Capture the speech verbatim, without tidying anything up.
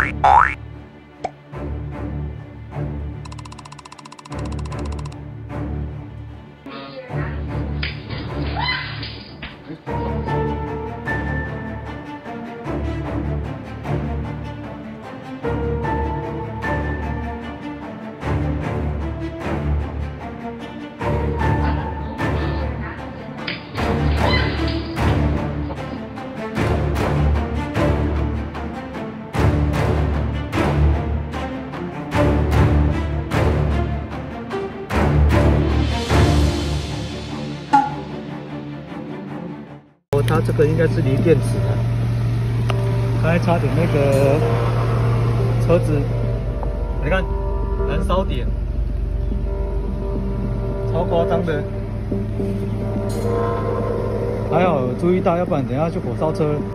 它这个应该是锂电池的，刚才差点那个车子，你看燃烧点超夸张的，还好有注意到，要不然等一下就火烧车了。